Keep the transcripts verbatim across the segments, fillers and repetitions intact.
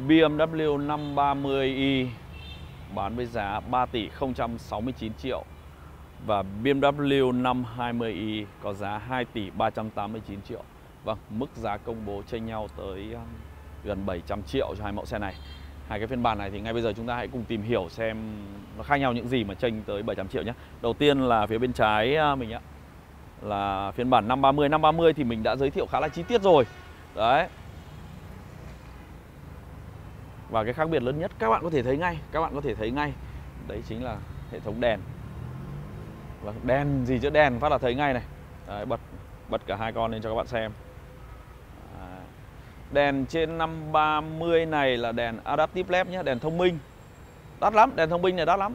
bê em vê năm ba mươi i bán với giá ba tỷ không trăm sáu mươi chín triệu. Và bê em vê năm hai mươi i có giá hai tỷ ba trăm tám mươi chín triệu. Vâng, mức giá công bố chênh nhau tới gần bảy trăm triệu cho hai mẫu xe này. Hai cái phiên bản này thì ngay bây giờ chúng ta hãy cùng tìm hiểu xem nó khác nhau những gì mà chênh tới bảy trăm triệu nhé. Đầu tiên là phía bên trái mình ạ, là phiên bản năm ba mươi. năm ba mươi thì mình đã giới thiệu khá là chi tiết rồi. Đấy. Và cái khác biệt lớn nhất các bạn có thể thấy ngay, các bạn có thể thấy ngay, đấy chính là hệ thống đèn. Và đèn gì chứ đèn phát là thấy ngay này. Đấy, bật bật cả hai con lên cho các bạn xem. Đấy. Đèn trên năm ba mươi này là đèn Adaptive led nhé, đèn thông minh. Đắt lắm, đèn thông minh này đắt lắm.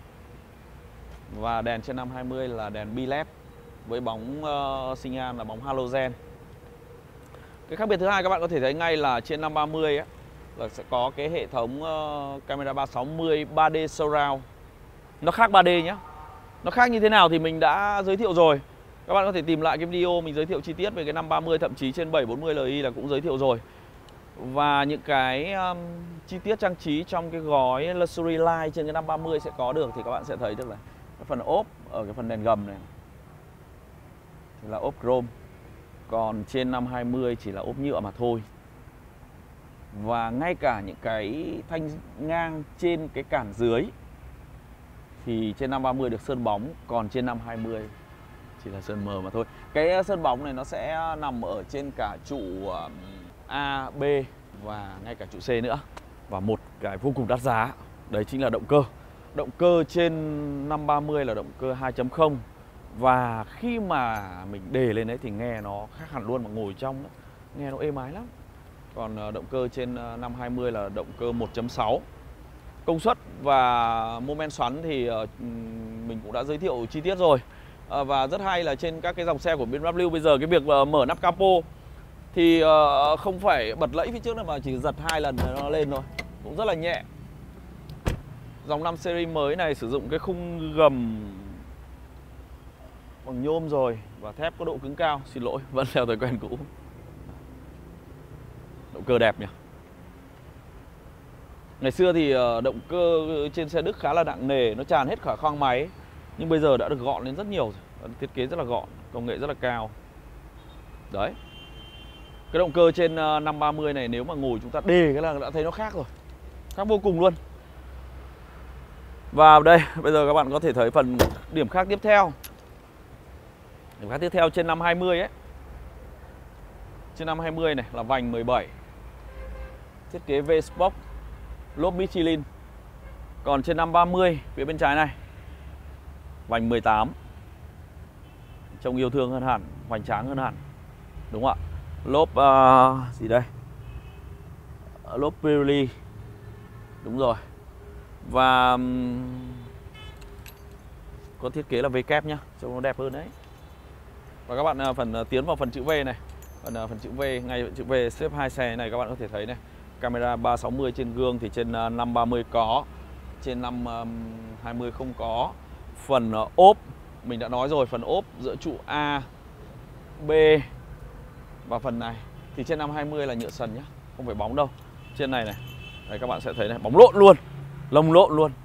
Và đèn trên năm hai mươi là đèn bi led với bóng uh, sinh nhan là bóng halogen. Cái khác biệt thứ hai các bạn có thể thấy ngay là trên năm ba mươi ấy, là sẽ có cái hệ thống uh, camera ba sáu mươi ba D surround. Nó khác ba D nhé. Nó khác như thế nào thì mình đã giới thiệu rồi. Các bạn có thể tìm lại cái video mình giới thiệu chi tiết về cái năm ba mươi, thậm chí trên bảy bốn mươi Li là cũng giới thiệu rồi. Và những cái um, chi tiết trang trí trong cái gói Luxury Line trên cái năm ba mươi sẽ có được thì các bạn sẽ thấy được là cái phần ốp ở cái phần đèn gầm này thì là ốp chrome. Còn trên năm hai mươi chỉ là ốp nhựa mà thôi. Và ngay cả những cái thanh ngang trên cái cản dưới thì trên năm ba mươi được sơn bóng, còn trên năm hai mươi chỉ là sơn mờ mà thôi. Cái sơn bóng này nó sẽ nằm ở trên cả trụ A, B và ngay cả trụ C nữa. Và một cái vô cùng đắt giá, đấy chính là động cơ. Động cơ trên năm ba mươi là động cơ hai chấm không. Và khi mà mình đề lên đấy thì nghe nó khác hẳn luôn, mà ngồi trong đó, nghe nó êm ái lắm. Còn động cơ trên năm hai mươi là động cơ một chấm sáu. Công suất và mô men xoắn thì mình cũng đã giới thiệu chi tiết rồi. Và rất hay là trên các cái dòng xe của bê em vê bây giờ cái việc mở nắp capo thì không phải bật lẫy phía trước nữa mà chỉ giật hai lần nó lên thôi, cũng rất là nhẹ. Dòng năm series mới này sử dụng cái khung gầm bằng nhôm rồi và thép có độ cứng cao. Xin lỗi, vẫn theo thói quen cũ. Động cơ đẹp nhỉ. Ngày xưa thì động cơ trên xe Đức khá là nặng nề, nó tràn hết cả khoang máy. Nhưng bây giờ đã được gọn lên rất nhiều rồi. Thiết kế rất là gọn, công nghệ rất là cao. Đấy. Cái động cơ trên năm ba mươi này nếu mà ngồi chúng ta đề cái là đã thấy nó khác rồi. Khác vô cùng luôn. Và đây, bây giờ các bạn có thể thấy phần điểm khác tiếp theo. Điểm khác tiếp theo trên năm hai mươi ấy. Trên năm hai mươi này là vành mười bảy. Thiết kế V-Spoke, lốp Michelin. Còn trên năm ba mươi phía bên trái này vành mười tám. Trông yêu thương hơn hẳn, hoành tráng hơn hẳn. Đúng không ạ? Lốp uh, gì đây? Lốp Pirelli. Đúng rồi. Và um, có thiết kế là V kép nhá, trông nó đẹp hơn đấy. Và các bạn uh, phần uh, tiến vào phần chữ V này. Phần, uh, phần chữ V, ngay chữ V xếp hai xe này các bạn có thể thấy này. Camera ba sáu mươi trên gương thì trên uh, năm ba mươi có, trên năm hai mươi không có. Phần uh, ốp mình đã nói rồi, phần ốp giữa trụ A, B và phần này thì trên năm hai mươi là nhựa sần nhá, không phải bóng đâu. Trên này này, đây các bạn sẽ thấy này, bóng lộn luôn, lông lộn luôn.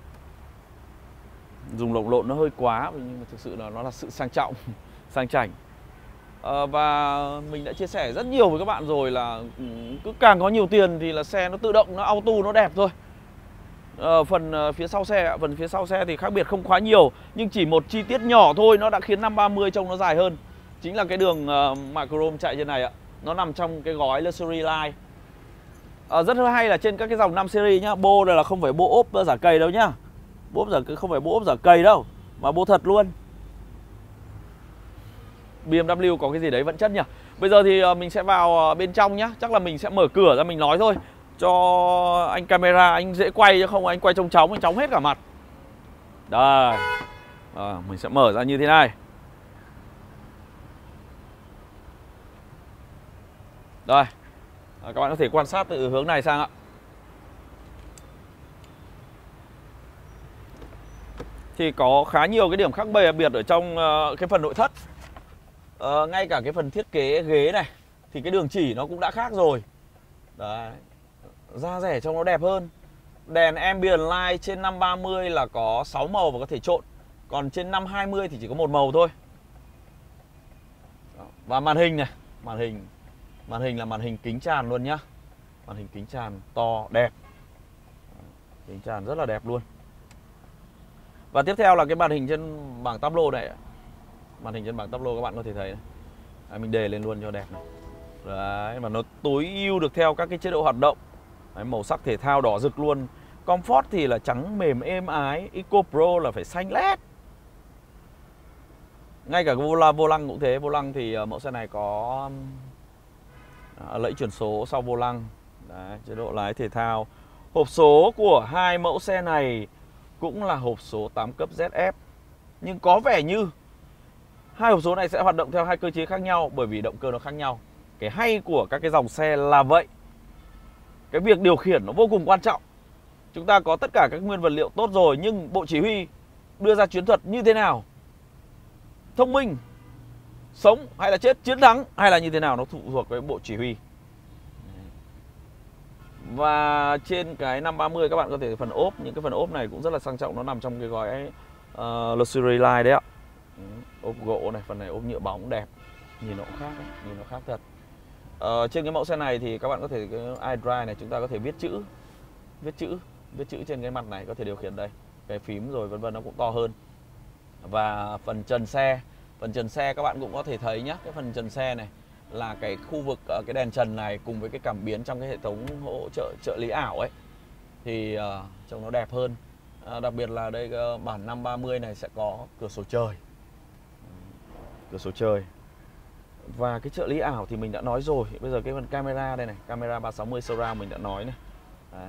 Dùng lồng lộn nó hơi quá nhưng mà thực sự là nó là sự sang trọng, sang chảnh. À, và mình đã chia sẻ rất nhiều với các bạn rồi là cứ càng có nhiều tiền thì là xe nó tự động, nó auto, nó đẹp thôi. À, phần phía sau xe, phần phía sau xe thì khác biệt không quá nhiều, nhưng chỉ một chi tiết nhỏ thôi nó đã khiến năm ba mươi trông nó dài hơn. Chính là cái đường uh, mạ chrome chạy trên này ạ. Nó nằm trong cái gói Luxury Line. À, rất hay là trên các cái dòng năm series nhá, bô này là không phải bô ốp giả cầy đâu nhá. Bô ốp giả, không phải bô ốp giả cầy đâu, mà bô thật luôn. bê em vê có cái gì đấy vẫn chất nhỉ. Bây giờ thì mình sẽ vào bên trong nhá. Chắc là mình sẽ mở cửa ra mình nói thôi, cho anh camera anh dễ quay, chứ không anh quay trông chóng, anh chóng hết cả mặt. Đây à, mình sẽ mở ra như thế này. Đây à, các bạn có thể quan sát từ hướng này sang ạ. Thì có khá nhiều cái điểm khác biệt ở trong uh, cái phần nội thất. uh, Ngay cả cái phần thiết kế ghế này thì cái đường chỉ nó cũng đã khác rồi. Đấy, da rẻ trông nó đẹp hơn. Đèn ambient light trên năm ba mươi là có sáu màu và có thể trộn. Còn trên năm hai mươi thì chỉ có một màu thôi. Và màn hình này, màn hình màn hình là màn hình kính tràn luôn nhá. Màn hình kính tràn to đẹp. Kính tràn rất là đẹp luôn. Và tiếp theo là cái màn hình trên bảng táp lô này. Màn hình trên bảng táp lô các bạn có thể thấy này. Đấy, mình đề lên luôn cho đẹp này. Đấy, mà nó tối ưu được theo các cái chế độ hoạt động. Đấy, màu sắc thể thao đỏ rực luôn. Comfort thì là trắng mềm êm ái. Eco Pro là phải xanh lét. Ngay cả vô lăng, vô lăng cũng thế. Vô lăng thì mẫu xe này có à, lẫy chuyển số sau vô lăng. Đấy, chế độ lái thể thao. Hộp số của hai mẫu xe này cũng là hộp số tám cấp Z F. Nhưng có vẻ như hai hộp số này sẽ hoạt động theo hai cơ chế khác nhau, bởi vì động cơ nó khác nhau. Cái hay của các cái dòng xe là vậy. Cái việc điều khiển nó vô cùng quan trọng. Chúng ta có tất cả các nguyên vật liệu tốt rồi, nhưng bộ chỉ huy đưa ra chiến thuật như thế nào? Thông minh, sống hay là chết, chiến thắng hay là như thế nào, nó phụ thuộc với bộ chỉ huy. Và trên cái năm ba mươi các bạn có thể phần ốp. Những cái phần ốp này cũng rất là sang trọng. Nó nằm trong cái gói uh, Luxury Line đấy ạ. Ốp gỗ này, phần này ốp nhựa bóng đẹp. Nhìn nó cũng khác đấy, nhìn nó khác thật. uh, Trên cái mẫu xe này thì các bạn có thể cái iDrive này chúng ta có thể viết chữ. Viết chữ Viết chữ trên cái mặt này, có thể điều khiển đây. Cái phím rồi vân vân nó cũng to hơn. Và phần trần xe, phần trần xe các bạn cũng có thể thấy nhé. Cái phần trần xe này là cái khu vực uh, cái đèn trần này cùng với cái cảm biến trong cái hệ thống hỗ trợ trợ lý ảo ấy thì uh, trông nó đẹp hơn. uh, Đặc biệt là đây uh, bản năm ba mươi này sẽ có cửa sổ trời. Cửa sổ trời. Và cái trợ lý ảo thì mình đã nói rồi. Bây giờ cái phần camera đây này, camera ba sáu mươi surround mình đã nói này. Đấy.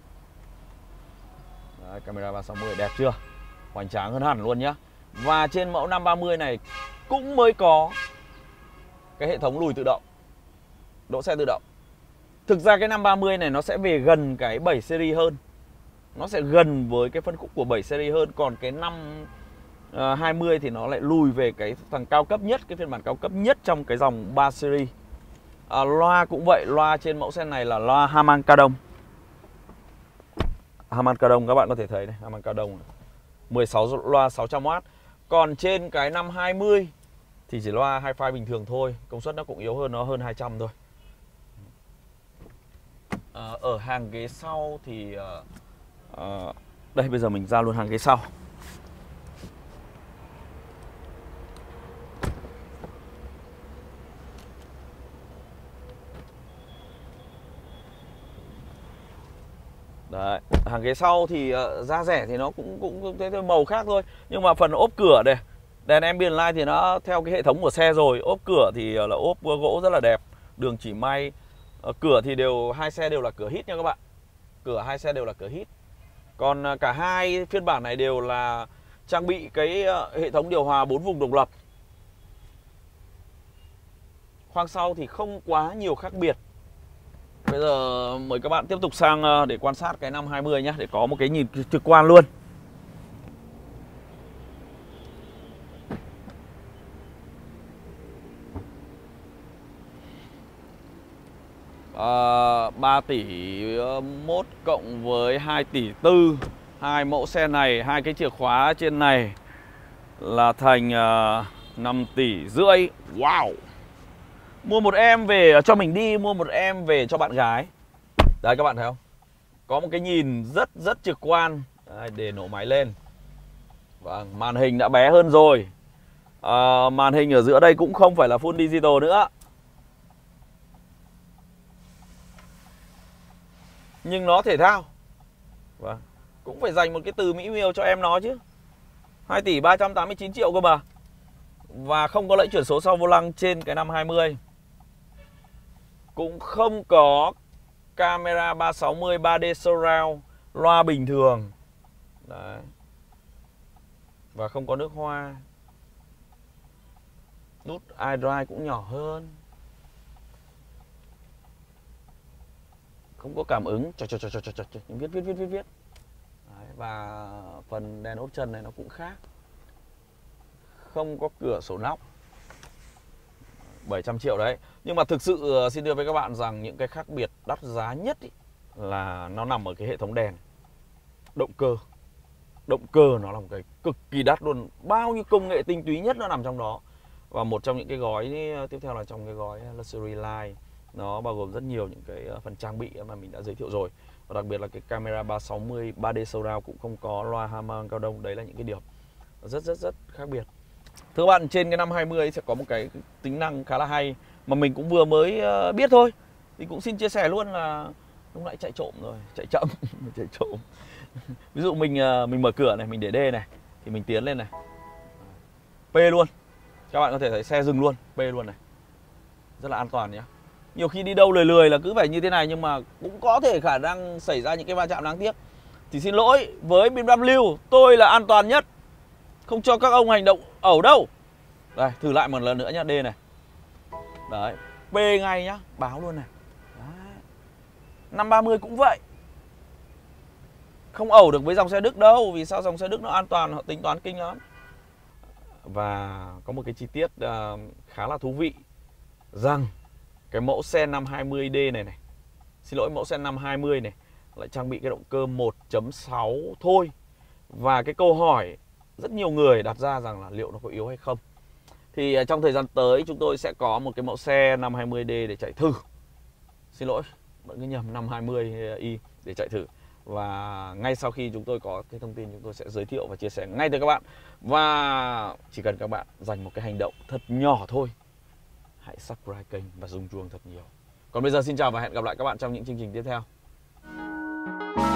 Đấy, camera ba sáu mươi đẹp chưa? Hoành tráng hơn hẳn luôn nhá. Và trên mẫu năm ba mươi này cũng mới có cái hệ thống lùi tự động, đỗ xe tự động. Thực ra cái năm ba mươi này nó sẽ về gần cái bảy series hơn. Nó sẽ gần với cái phân khúc của bảy series hơn. Còn cái năm hai mươi thì nó lại lùi về cái thằng cao cấp nhất, cái phiên bản cao cấp nhất trong cái dòng ba series. à, Loa cũng vậy, loa trên mẫu xe này là loa Harman Kardon. Harman Kardon các bạn có thể thấy này, Harman Kardon này. mười sáu loa sáu trăm oát. Còn trên cái năm hai mươi thì chỉ loa hi-fi bình thường thôi. Công suất nó cũng yếu hơn, nó hơn hai trăm thôi. à, Ở hàng ghế sau thì à, à, đây bây giờ mình ra luôn hàng ghế sau. Đấy, hàng ghế sau thì uh, giá rẻ thì nó cũng cũng thế thôi, màu khác thôi. Nhưng mà phần ốp cửa đây, đèn ambient light thì nó theo cái hệ thống của xe rồi. Ốp cửa thì uh, là ốp gỗ rất là đẹp, đường chỉ may. uh, Cửa thì đều, hai xe đều là cửa hít nha các bạn. Cửa hai xe đều là cửa hít. Còn uh, cả hai phiên bản này đều là trang bị cái uh, hệ thống điều hòa bốn vùng độc lập. Khoang sau thì không quá nhiều khác biệt. Bây giờ mời các bạn tiếp tục sang để quan sát cái năm hai mươi nhé, để có một cái nhìn trực quan luôn. à, ba tỷ mốt cộng với hai tỷ tư. Hai mẫu xe này, hai cái chìa khóa trên này là thành uh, năm tỷ rưỡi. Wow. Mua một em về cho mình đi, mua một em về cho bạn gái. Đấy các bạn thấy không? Có một cái nhìn rất rất trực quan. Đấy, để nổ máy lên. Vâng, màn hình đã bé hơn rồi. à, Màn hình ở giữa đây cũng không phải là full digital nữa, nhưng nó thể thao. Vâng, cũng phải dành một cái từ mỹ miều cho em nó chứ. Hai tỷ ba trăm tám mươi chín triệu cơ mà. Và không có lẫy chuyển số sau vô lăng trên cái năm hai mươi. Cũng không có camera ba sáu mươi ba D surround, loa bình thường. Đấy. Và không có nước hoa. Nút iDrive cũng nhỏ hơn. Không có cảm ứng. Trời trời trời trời trời trời. Viết viết viết viết viết. Đấy. Và phần đèn ốp chân này nó cũng khác. Không có cửa sổ nóc. bảy trăm triệu đấy. Nhưng mà thực sự xin đưa với các bạn rằng những cái khác biệt đắt giá nhất ý, là nó nằm ở cái hệ thống đèn, động cơ. Động cơ nó là một cái cực kỳ đắt luôn, bao nhiêu công nghệ tinh túy nhất nó nằm trong đó. Và một trong những cái gói tiếp theo là trong cái gói Luxury Line, nó bao gồm rất nhiều những cái phần trang bị mà mình đã giới thiệu rồi. Và đặc biệt là cái camera ba sáu mươi ba D surround cũng không có, loa Harman Kardon. Đấy là những cái điểm rất rất rất khác biệt. Thưa các bạn, trên cái năm hai mươi ấy sẽ có một cái tính năng khá là hay mà mình cũng vừa mới biết thôi. Thì cũng xin chia sẻ luôn là lúc nãy chạy trộm rồi, chạy chậm, chạy trộm. Ví dụ mình mình mở cửa này, mình để D này, thì mình tiến lên này, P luôn. Các bạn có thể thấy xe dừng luôn, P luôn này. Rất là an toàn nhé. Nhiều khi đi đâu lười lười là cứ phải như thế này, nhưng mà cũng có thể khả năng xảy ra những cái va chạm đáng tiếc. Thì xin lỗi, với bê em W tôi là an toàn nhất, không cho các ông hành động ẩu đâu. Đây, thử lại một lần nữa nhá, D này. Đấy, P ngay nhá, báo luôn này. Đấy. năm ba mươi cũng vậy. Không ẩu được với dòng xe Đức đâu, vì sao? Dòng xe Đức nó an toàn, họ tính toán kinh lắm. Và có một cái chi tiết uh, khá là thú vị, rằng cái mẫu xe năm hai mươi D này này, xin lỗi, mẫu xe năm hai mươi này lại trang bị cái động cơ một chấm sáu thôi. Và cái câu hỏi rất nhiều người đặt ra rằng là liệu nó có yếu hay không. Thì uh, trong thời gian tới chúng tôi sẽ có một cái mẫu xe năm hai mươi D để chạy thử. Xin lỗi, vẫn cứ nhầm, năm hai mươi i để chạy thử. Và ngay sau khi chúng tôi có cái thông tin, chúng tôi sẽ giới thiệu và chia sẻ ngay tới các bạn. Và chỉ cần các bạn dành một cái hành động thật nhỏ thôi, hãy subscribe kênh và rung chuông thật nhiều. Còn bây giờ xin chào và hẹn gặp lại các bạn trong những chương trình tiếp theo.